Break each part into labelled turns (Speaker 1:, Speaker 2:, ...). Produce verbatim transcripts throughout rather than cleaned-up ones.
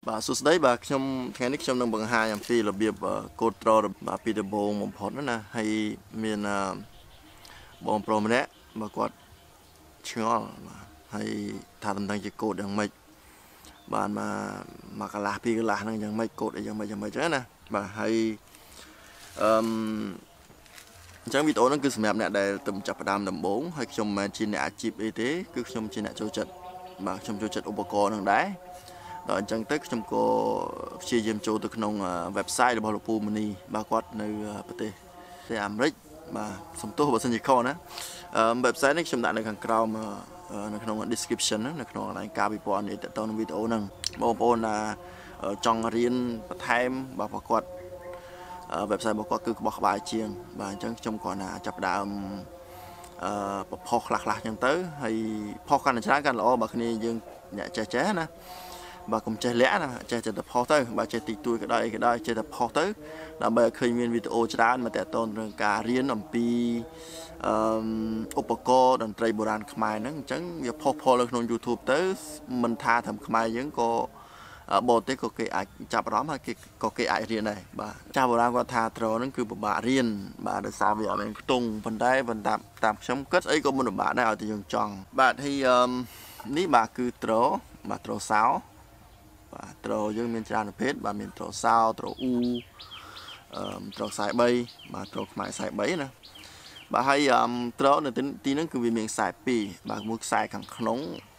Speaker 1: បាទសួស្តីបាទខ្ញុំថ្ងៃនេះខ្ញុំនឹងបង្ហាញអំពីរបៀបកូដត្រូលបាទពីដំបូងបំផុតណាហើយមានបងប្រុសម្នាក់បើគាត់ឆ្ងល់បាទហើយថាតំណែងជាកូដយ៉ាងម៉េចបានមកមកកន្លះពីរកន្លះហ្នឹងយ៉ាងម៉េចកូដអីយ៉ាងម៉េចយ៉ាងម៉េចចឹងណាបាទហើយអឺអញ្ចឹងវីដេអូហ្នឹងគឺសម្រាប់អ្នកដែលទៅចាប់ផ្ដើមដំបូងហើយខ្ញុំមិនមែនជាអ្នកអាជីពអីទេគឺខ្ញុំជាអ្នកចូលចិត្តបាទខ្ញុំចូលចិត្តឧបករណ៍ហ្នឹងដែរដល់អញ្ចឹងទៅខ្ញុំក៏ព្យាយាមចូលទៅក្នុង website របស់លោកពូមនីបាទគាត់នៅប្រទេសប្រទេសអាមេរិកបាទសំទោសបើសិនជាខុសណា website នេះខ្ញុំដាក់នៅខាងក្រោមនៅក្នុង description នៅក្នុងកន្លែងការវិព័ន្ធនេះទៅក្នុងវីដេអូហ្នឹងបងប្អូនណាចង់រៀនបន្ថែមបាទប្រកប website របស់គាត់គឺក្បោះក្បាយជាងបាទអញ្ចឹងខ្ញុំគ្រាន់តែចាប់ដើមអឺប្រផុសខ្លះខ្លះអញ្ចឹងទៅហើយផុសកាន់តែច្រើនកាន់ល្អបើគ្នាយើងអ្នកចេះចេះណាបាទកុំចេះលាក់ណាចេះតែផុសទៅបាទចេះតិចតួចក៏ដោយអីក៏ដោយចេះតែផុសទៅដើម្បីឲ្យឃើញមានវីដេអូច្រើនមកតទៅនឹងការរៀនអំពីអឺឧបករណ៍តន្ត្រីបុរាណខ្មែរហ្នឹងអញ្ចឹងវាផុសផុលនៅក្នុង YouTube ទៅមិនថាត្រឹមខ្មែរយើងក៏បរទេសក៏គេអាចចាប់អារម្មណ៍ហើយគេក៏គេអាចរៀនដែរបាទចាស់បុរាណគាត់ថាត្រហ្នឹងគឺពិបាករៀនបាទដោយសារវាអត់មានខ្ទង់ប៉ុន្តែបន្តតាមតាមខ្ញុំគិតស្អីក៏មិនពិបាកដែរឲ្យតែយើងចង់បាទហើយអឺនេះបាទគឺត្របាទត្រសោបាទត្រយើងមានច្រើនប្រភេទបាទមានត្រសោត្រអ៊ូអឺត្រខ្សែបីបាទត្រខ្មែរខ្សែបីណាបាទហើយអឺត្រនៅទីហ្នឹងគឺវាមានខ្សែពីរបាទមួយខ្សែខាងក្នុង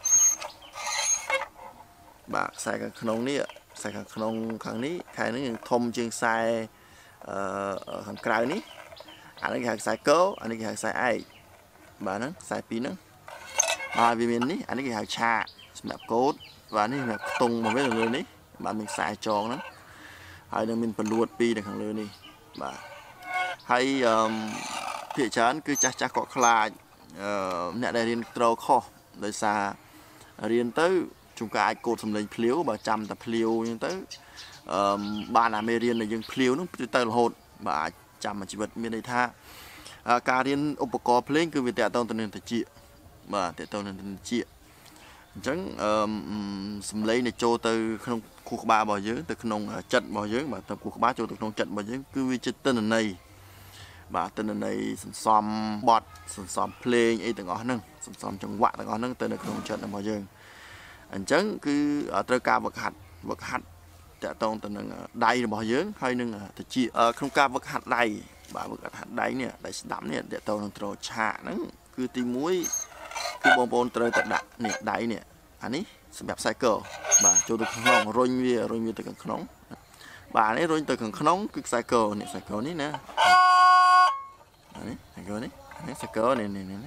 Speaker 1: បាទខ្សែខាងក្នុងនេះខ្សែខាងក្នុងខាងនេះខែហ្នឹងធំជាងខ្សែអឺខាងក្រៅនេះអានេះគេហៅខ្សែកោអានេះគេហៅខ្សែឯកបាទហ្នឹងខ្សែពីរហ្នឹងបាទវាមាននេះអានេះគេហៅឆាកសម្រាប់កូដបាទនេះសម្រាប់ខ្ទង់មកវិញនៅលើនេះបាទមានខ្សែចងហ្នឹងហើយនឹងមានពន្លួតពីរនៅខាងលើនេះបាទហើយអឺភាគច្រើនគឺចាស់ចាស់គាត់ខ្លាចអឺអ្នកដែលរៀនត្រូលខុសដោយសាររៀនទៅជួនកាលអាចកូដសំឡេងភ្លាវបើចាំតែភ្លាវអញ្ចឹងទៅអឺបានអាមេរៀនដែលយើងភ្លាវនោះទៅរហូតបាទអាចចាំមួយជីវិតមានន័យថាការរៀនឧបករណ៍ភ្លេងគឺវាតកតងទៅនឹងត្រចៀកបាទតកតងនឹងត្រចៀកអញ្ចឹងអឺសំឡេងដែលចូលទៅក្នុងខួរក្បាលរបស់យើងទៅក្នុងចិត្តរបស់យើងបាទទៅខួរក្បាលចូលទៅក្នុងចិត្តរបស់យើងគឺវាជាទិន្នន័យបាទទិន្នន័យសន្សំបទសន្សំភ្លេងអីទាំងអស់ហ្នឹងសន្សំចង្វាក់ទាំងអស់ហ្នឹងទៅនៅក្នុងចិត្តរបស់យើងអញ្ចឹងគឺត្រូវការវឹកហាត់វឹកហាត់តកតងទៅនឹងដៃរបស់យើងហើយនឹងត្រចៀកក្នុងការវឹកហាត់ដៃបាទវឹកហាត់ដៃនេះដៃស្ដាំនេះតកតងនឹងត្រឆាកហ្នឹងគឺទីមួយគឺបងប្អូនត្រូវតែដាក់នេះដៃនេះអានេះសម្រាប់ cycle បាទចូលទៅក្នុងរុញវារុញវាទៅខាងក្នុងបាទនេះរុញទៅខាងក្នុងគឺ cycle នេះ cycle នេះណានេះ cycle នេះនេះ cycle នេះនេះនេះ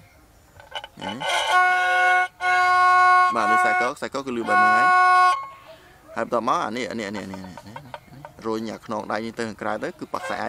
Speaker 1: បាទនេះ cycle cycle គឺលឺបែបហ្នឹងហើយហើយបន្តមកអានេះអានេះអានេះអានេះរុញអាខ្នងដៃនេះទៅខាងក្រៅទៅគឺប៉ាក់ខ្សែឯង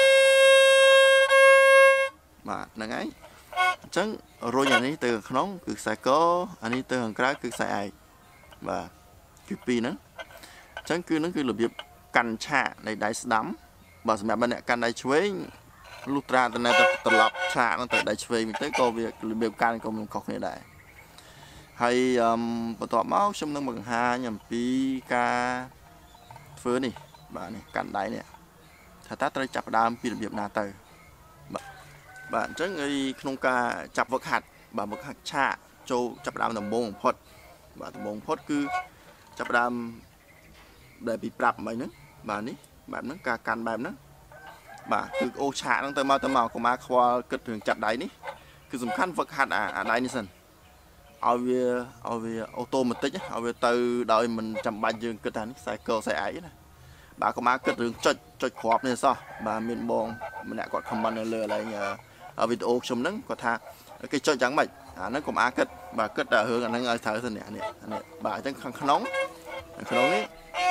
Speaker 1: បាទហ្នឹងហើយអញ្ចឹងរុញអានេះទៅខាងក្នុងគឺខ្សែកអានេះទៅខាងក្រៅគឺខ្សែឯកបាទគឺពីរហ្នឹងអញ្ចឹងគឺហ្នឹងគឺរបៀបកាន់ឆាកនៃដៃស្ដាំបាទសម្រាប់អ្នកកាន់ដៃឆ្វេងលុះត្រាតែនៅតែត្រឡប់ឆាកហ្នឹងទៅដៃឆ្វេងវិញទៅក៏វារបៀបកាន់ក៏មិនខុសគ្នាដែរហើយអឺបន្ទាប់មកខ្ញុំនឹងបង្ហាញអំពីការធ្វើនេះបាទនេះកាន់ដៃនេះថាតើត្រូវចាប់ផ្ដើមពីរបៀបណាទៅបាទអញ្ចឹងឯក្នុងការចាប់វឹកហាត់បាទវឹកហាត់ឆាកចូលចាប់ដើមដំបូងបំផុតបាទដំបូងបំផុតគឺចាប់ដើមដែលពីប្រាប់មិនហ្នឹងបាទនេះបែបហ្នឹងការកាន់បែបហ្នឹងបាទគឺអូឆាកហ្នឹងទៅមកទៅមកកុំអាខ្វល់គិតរឿងចាប់ដៃនេះគឺសំខាន់វឹកហាត់អាដៃនេះសិនឲ្យវាឲ្យវាអូតូម៉ាទិកឲ្យវាទៅដោយមិនចាំបាច់យើងគិតថានេះខ្សែកខ្សែឯកណាបាទកុំអាគិតរឿងចុចចុចគ្រាប់នេះសោះបាទមានបងម្នាក់គាត់ comment នៅលើកន្លែងវីដេអូខ្ញុំហ្នឹងគាត់ថាគេចុចយ៉ាងម៉េចអាហ្នឹងកុំអាគិតបាទគិតតែរឿងអាហ្នឹងឲ្យត្រូវទៅនេះនេះនេះបាទអញ្ចឹងខាងក្នុងខាងក្នុងនេះ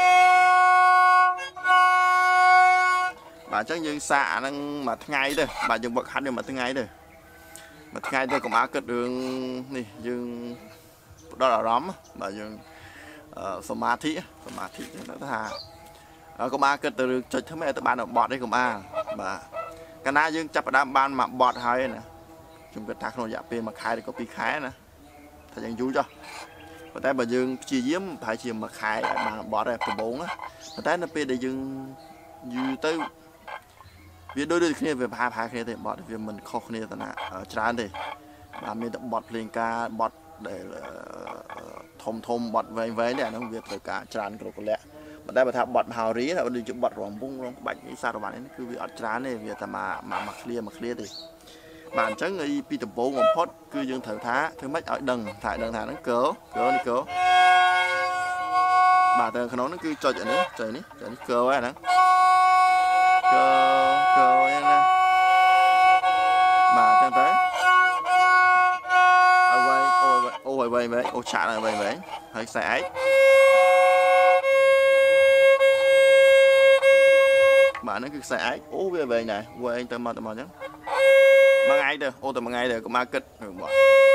Speaker 1: បាទអញ្ចឹងយើងសាកអាហ្នឹងមួយថ្ងៃទៅបាទយើងវឹកហាត់នេះមួយថ្ងៃទៅមួយថ្ងៃទៅកុំអាគិតរឿងនេះយើងផ្ដោតអារម្មណ៍បាទយើងសមាធិសមាធិចឹងថាកុំអាគិតទៅរឿងចុចធ្វើម៉េចឲ្យទៅបានបត់នេះកុំអាបាទកាលណាយើងចាប់ផ្ដើមបានមកបត់ហើយណាខ្ញុំគិតថាក្នុងរយៈពេលមួយខែឬក៏ពីរខែណាថាយ៉ាងយូរចុះแต่បើយើងព្យាយាមប្រហែលជាមួយខែអាចបានបត់ដែរដំបូងណាប៉ុន្តែនៅពេលដែលយើងយូរទៅវាដូចដូចគ្នាវាប្រហែលប្រហែលគ្នាទេបត់វាមិនខុសគ្នាទៅណាច្រើនទេបាទមានតែបត់ភ្លេងការបត់ដែលធំធំបត់វែងវែងទេអាហ្នឹងវាត្រូវការច្រើនគ្រប់កលៈប៉ុន្តែបើថាបត់មហោរីណាដូចជាបត់រំពងរំក្បាច់នេះសារវ័ននេះគឺវាអត់ច្រើនទេវាតែមកមកឃ្លៀមកឃ្លៀទេបាទអញ្ចឹងឯពីដំបូងបំផុតគឺយើងត្រូវថាធ្វើម៉េចឲ្យដឹងថាដឹងថាហ្នឹងកើកើនេះកើបាទទៅក្នុងហ្នឹងគឺចុចអានេះចុចនេះចុចនេះកើហើយហ្នឹងកើកើហ្នឹងណាបាទអញ្ចឹងទៅឲ្យវែងអូអូឲ្យវែងវែងអូឆាក់ឲ្យវែងវែងហើយខ្សែឯកបាទហ្នឹងគឺខ្សែឯកអូវាវែងដែរវែងទៅមកទៅមកអញ្ចឹងមួយថ្ងៃទៅអូតែមួយថ្ងៃទៅកុំមកគិតបាទ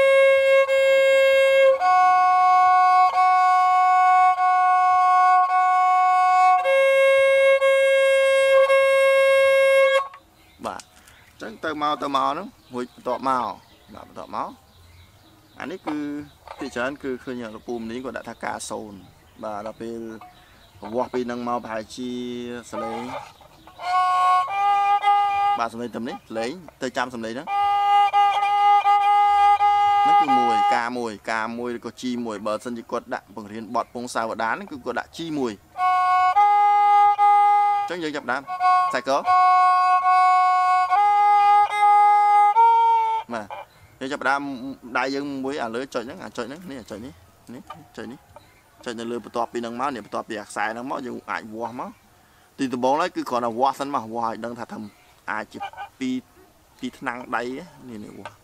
Speaker 1: បាទអញ្ចឹងទៅមកទៅមកហ្នឹងមួយបន្ទាប់មកបាទបន្ទាប់មកអានេះគឺទីច្រើនគឺឃើញលពូមនេះគាត់ដាក់ថាការសូនបាទដល់ពេលប្រវាស់ពីនឹងមកប្រហែលជាសលេងបាទសំឡេងទៅនេះលេងទៅចាំសំឡេងហ្នឹងហ្នឹងគឺមួយការមួយការមួយឬក៏ជីមួយបើសិនជាគាត់ដាក់បង្រៀនបត់ពងសាវតាហ្នឹងគឺគាត់ដាក់ជីមួយអញ្ចឹងយើងចាប់ដើមខ្សែកបាទយើងចាប់ដើមដៃយើងមួយអាលើចុចហ្នឹងអាចុចហ្នឹងនេះចុចនេះនេះចុចនេះចុចនៅលើបន្ទាប់ពីហ្នឹងមកនេះបន្ទាប់ពីអាខ្សែហ្នឹងមកយើងអាចវាស់មកទីដំបូងឡើយគឺគ្រាន់តែវាស់សិនមកវាស់ឲ្យដឹងថាធ្វើអាចជាពីពីថ្នាំងដៃនេះនេះវាស់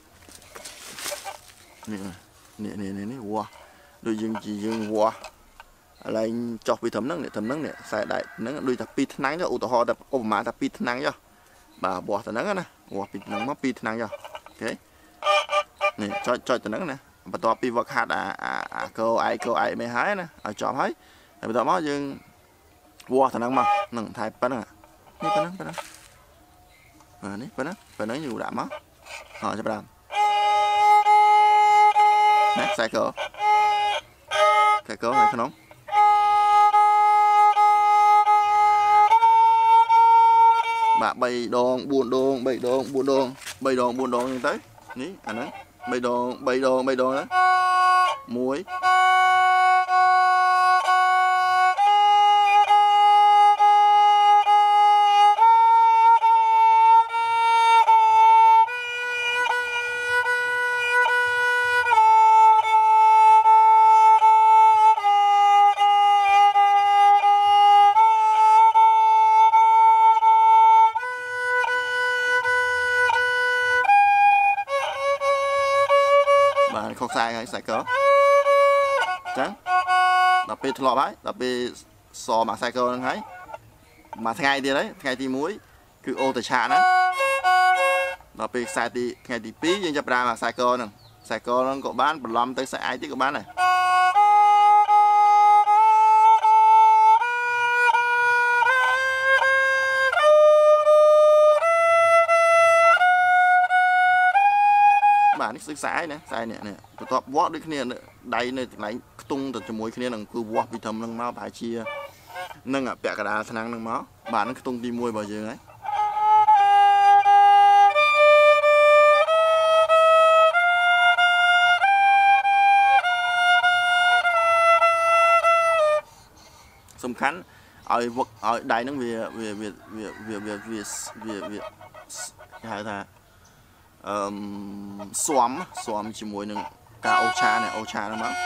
Speaker 1: នេះនេះនេះនេះវាស់ដូចយើងជាយើងវាស់ឥឡូវចុះពីត្រឹមហ្នឹងនេះត្រឹមហ្នឹងនេះខ្សែដៃហ្នឹងដូចថាពីថ្នាំងចុះឧទាហរណ៍តែឧបមាថាពីថ្នាំងចុះបាទវាស់ទៅហ្នឹងណាវាស់ពីហ្នឹងមកពីថ្នាំងចុះអូខេនេះចុចចុចទៅហ្នឹងណាបន្ទាប់ពីវឹកហាត់អាអាកោឯកោឯមិនហើយណាឲ្យចប់ហើយហើយបន្ទាប់មកយើងវាស់ទៅហ្នឹងមកហ្នឹងថែប៉ុណ្ណឹងនេះប៉ុណ្ណឹងប៉ុណ្ណឹងបាទនេះប៉ុណ្ណឹងប៉ុណ្ណឹងយើងដាក់មកអត់ចាប់ដើមណាខ្សែកោខ្សែកោនៅក្នុងបាទបីដងបួនដងបីដងបួនដងបីដងបួនដងហ្នឹងទៅនេះអាហ្នឹងបីដងបីដងបីដងណាមួយខុសខ្សែហើយខ្សែកអញ្ចឹងដល់ពេលធ្លាប់ហើយដល់ពេលសមកខ្សែកហ្នឹងហើយមួយថ្ងៃទៀតហើយថ្ងៃទីមួយគឺអូតឆាហ្នឹងដល់ពេលខ្សែទីថ្ងៃទីពីរយើងចាប់ផ្ដើមខ្សែកហ្នឹងខ្សែកហ្នឹងក៏បានបន្លំទៅខ្សែឯកទៀតក៏បានដែរបាទនេះគឺខ្សែណាខ្សែនេះនេះបន្ទាប់វាស់ដូចគ្នាដៃនៅកន្លែងខ្ទង់ទៅជាមួយគ្នានឹងគឺវាស់ពីត្រឹមនឹងមកប្រហែលជានឹងពាក់កណ្ដាលឆ្នាំងនឹងមកបាទនឹងខ្ទង់ទីមួយរបស់យើងហើយសំខាន់ឲ្យវឹកឲ្យដៃនឹងវាវាវាវាវាវាវាវាគេហៅថាអឺស្វំស្វំជាមួយនឹងការអូឆានេះអូឆាហ្នឹងមក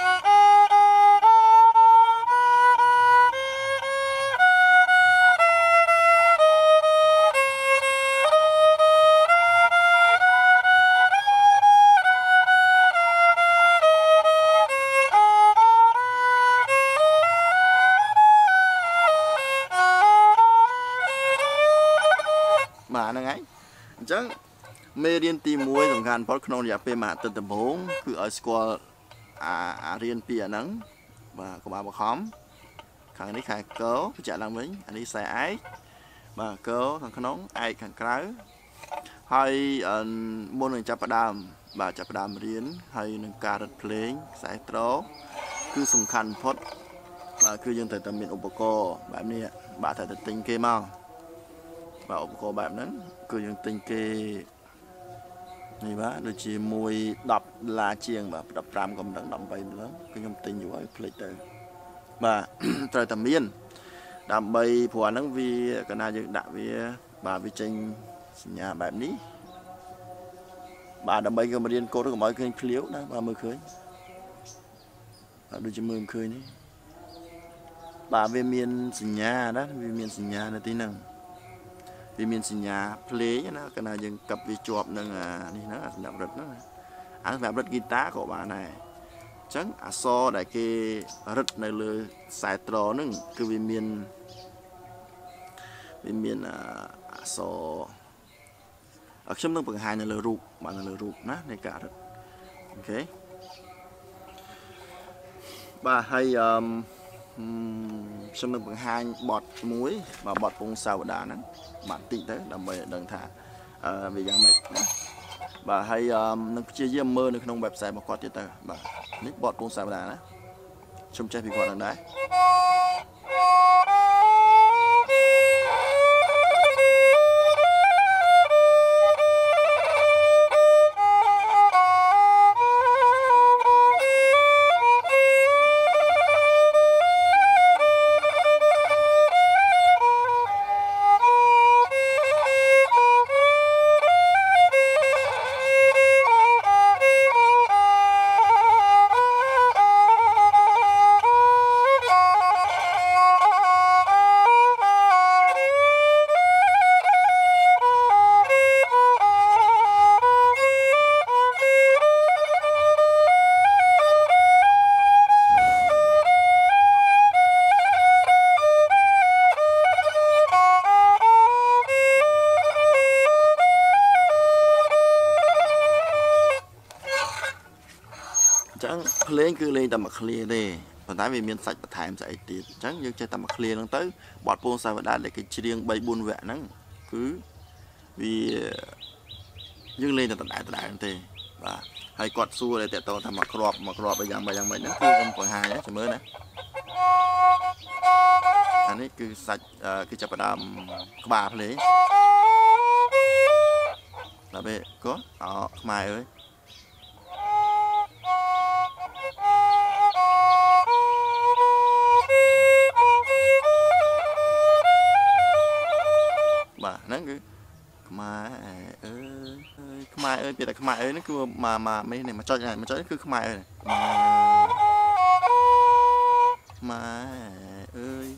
Speaker 1: បាទហ្នឹងហើយអញ្ចឹងមេរៀនទីមួយសំខាន់បំផុតក្នុងរយៈពេលមួយអាទិត្យដំបូងគឺឲ្យស្គាល់អាអារៀនពីអាហ្នឹងបាទកុំឲ្យបខំខាងនេះខែកោបញ្ជាក់ឡើងវិញអានេះខ្សែឯកបាទកោខាងក្នុងឯកខាងក្រៅហើយមុននឹងចាប់ផ្ដើមបាទចាប់ផ្ដើមរៀនហើយនឹងការរត់ភ្លេងខ្សែត្រគឺសំខាន់ផុតបាទគឺយើងត្រូវតែមានឧបករណ៍បែបនេះបាទត្រូវតែទិញគេមកបាទឧបករណ៍បែបហ្នឹងគឺយើងទិញគេនេះបាទដូចជាមួយដប់ដុល្លារជាងបាទដប់ប្រាំក៏មិនដឹងដប់ប្រាំម្ដងគឺខ្ញុំទិញយូរហើយភ្លេចទៅបាទត្រូវតែមានដើម្បីព្រោះអាហ្នឹងវាកាលណាយើងដាក់វាបាទវាចេញសញ្ញាបែបនេះបាទដើម្បីគេមករៀនកូដកុំឲ្យឃើញភ្លាវណាបាទមើលឃើញបាទដូចជាមើលមិនឃើញនេះបាទវាមានសញ្ញាណាវាមានសញ្ញានៅទីហ្នឹងវាមានសញ្ញាភ្លេងណាកាលណាយើងកັບវាជាប់នឹងនេះហ្នឹងសម្រាប់រឹតហ្នឹងអាសម្រាប់រឹតហ្គីតាក៏បានដែរអញ្ចឹងអក្សរដែលគេរឹតនៅលើខ្សែត្រហ្នឹងគឺវាមានវាមានអក្សរខ្ញុំនឹងបង្ហាញនៅលើរូបបាទនៅលើរូបណានៃការរឹតអូខេបាទហើយអឺខ្ញុំនឹងបង្ហាញបទមួយបាទបទពងសាវតាហ្នឹងបាទតិចទៅដើម្បីឲ្យដឹងថាអឺវាយ៉ាងម៉េចណាបាទហើយនឹងព្យាយាមមើលនៅក្នុង website របស់គាត់ទៀតទៅបាទនេះបទពងសាវតាណាខ្ញុំចេះពីគាត់ហ្នឹងដែរចឹងភ្លេងគឺលេងតែមួយឃ្លាទេប៉ុន្តែវាមានសាច់បន្ថែមស្អីទៀតអញ្ចឹងយើងចេះតែមួយឃ្លាហ្នឹងទៅបទពងសាវតាដែលគេច្រៀងបីបួនវគ្គហ្នឹងគឺវាយើងលេងតែដដែលដដែលទេបាទហើយគាត់សួរតែតតថាមកគ្រាប់មកគ្រាប់អីយ៉ាងម៉េចយ៉ាងម៉េចហ្នឹងគឺខ្ញុំបង្ហាញណាមើលណាអានេះគឺសាច់គឺចាប់ផ្ដើមក្បាលភ្លេងដល់ពេលក៏អខ្មែរអើយបាទហ្នឹងគឺខ្មែរអើយខ្មែរអើយពាក្យតែខ្មែរអើយហ្នឹងគឺមកមកនេះមកចុចហ្នឹងមកចុចគឺខ្មែរអើយខ្មែរអើយ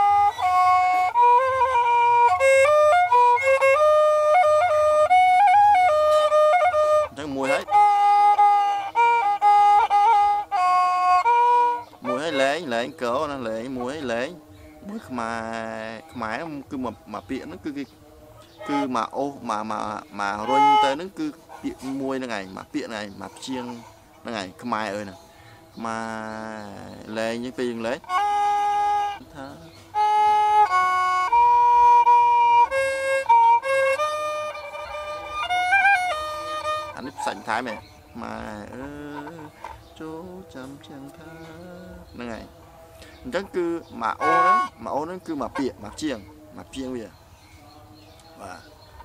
Speaker 1: អញ្ចឹងមួយហើយមួយហើយលែងលែងកោណាលែងមួយហើយលែងមួយខ្មែរខ្មែរគឺមកមកពាក្យហ្នឹងគឺគេគឺមកអូសមកមកមករុញទៅហ្នឹងគឺពាក្យមួយហ្នឹងឯងមកពាក្យហ្នឹងឯងមកព្យាងហ្នឹងឯងខ្មែរអើយហ្នឹងខ្មែរលែងយើងពេលយើងលែងថាអានេះផ្សាច់ថៃមែនខ្មែរអើយចូលចាំចាំថាហ្នឹងឯងអញ្ចឹងគឺមកអូហ្នឹងមកអូហ្នឹងគឺមកពាក្យមកជាងមកជាងវាបាទ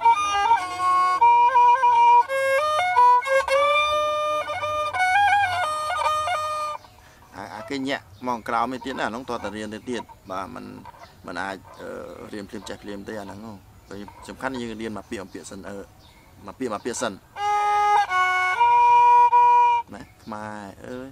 Speaker 1: អាគេញាក់មកក្រោមទៀតណាអានោះតើតរៀនទៅទៀតបាទมันมันអាចរៀនភ្លាមចេះភ្លាមទេអាហ្នឹងពេលសំខាន់យើងរៀនមកពាក្យអំពាក្យសិនអឺមកពាក្យមកពាក្យសិនណាខ្មែរអើយ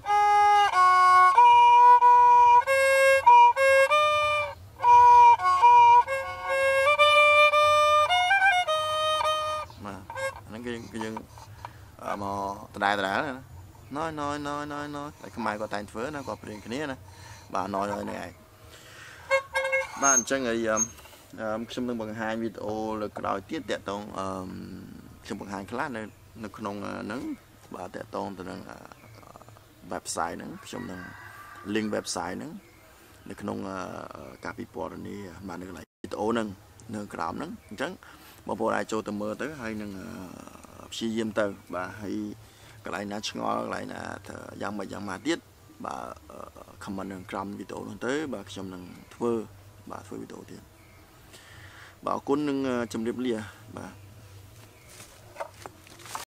Speaker 1: យើងមកដដែលដដែលណាណយណយណយណយណយតែខ្មែរគាត់តែងធ្វើណាគាត់ព្រៀងគ្នាណាបាទណយណយនេះឯងបាទអញ្ចឹងហើយខ្ញុំនឹងបង្ហាញវីដេអូលើក្រោយទៀតតាក់ទងខ្ញុំបង្ហាញខ្លះនៅនៅក្នុងហ្នឹងបាទតាក់ទងទៅនឹង website ហ្នឹងខ្ញុំនឹង link website ហ្នឹងនៅក្នុងការពិពណ៌នាបាទនៅកន្លែងវីដេអូហ្នឹងនៅក្រោមហ្នឹងអញ្ចឹងបងប្អូនអាចចូលទៅមើលទៅហើយនឹងព្យាយាមទៅបាទហើយកន្លែងណាឆ្ងល់កន្លែងណាយ៉ាងម៉េចយ៉ាងម៉ាទៀតបាទ comment នឹងក្រោមវីដេអូនោះទៅបាទខ្ញុំនឹងធ្វើបាទធ្វើវីដេអូទៀតបាទអរគុណនឹងជម្រាបលាបាទ